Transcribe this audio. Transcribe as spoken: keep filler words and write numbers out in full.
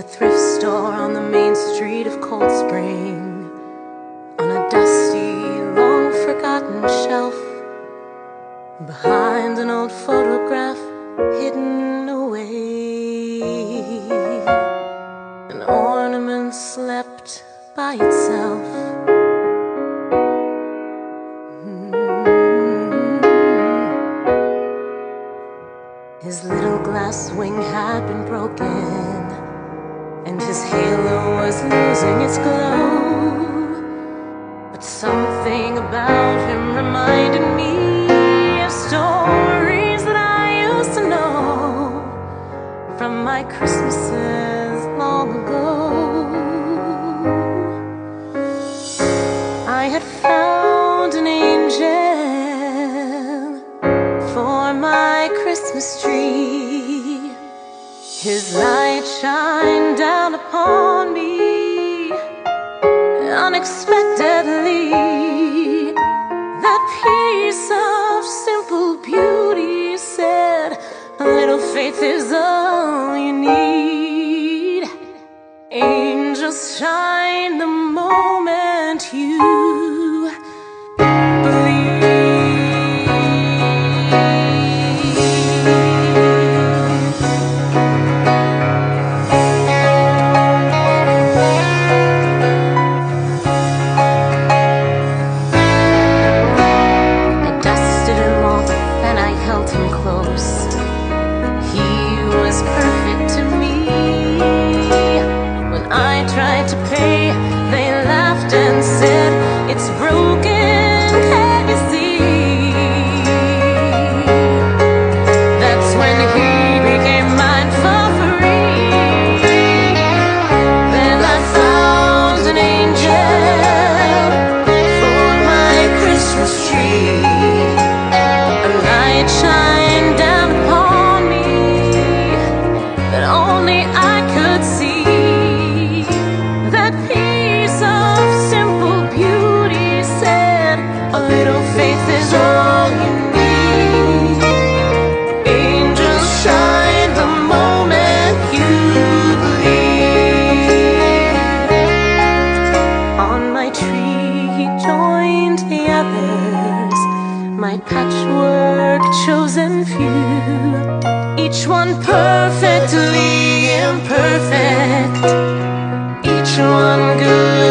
thrift store on the main street of Cold Spring, on a dusty, long forgotten shelf, behind an old photograph hidden away. An ornament slept by itself. His little glass wing had been broken, and his halo was losing its glow. But something about him reminded me of stories that I used to know from my Christmases long ago. I had found an angel for my Christmas tree. His light shined down upon me unexpectedly. That piece of simple beauty said, a little faith is all you need. Angels shine the moment you believe. It's broken, can you see? That's when he became mine for free. Then I found an angel for my Christmas tree. A light shined down upon me that only I could see. That piece of simple beauty said, a little faith is all you need. Angels shine the moment you believe. On my tree he joined the others, my patchwork chosen few, each one perfectly imperfect, each one good